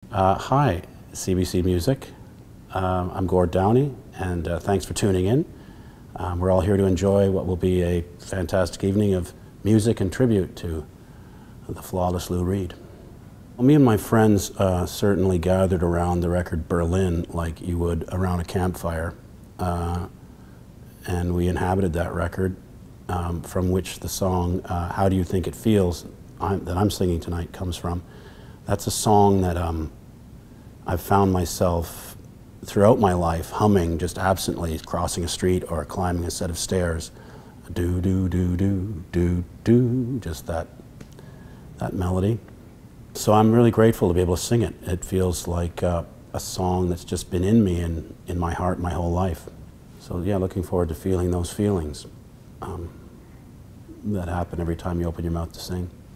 Hi, CBC Music. I'm Gord Downie, and thanks for tuning in. We're all here to enjoy what will be a fantastic evening of music and tribute to the flawless Lou Reed. Well, me and my friends certainly gathered around the record Berlin like you would around a campfire, and we inhabited that record, from which the song How Do You Think It Feels that I'm singing tonight comes from. That's a song that I've found myself throughout my life humming just absently, crossing a street or climbing a set of stairs. Do, do, do, do, do, do, just that melody. So I'm really grateful to be able to sing it. It feels like a song that's just been in me and in my heart my whole life. So yeah, looking forward to feeling those feelings that happen every time you open your mouth to sing.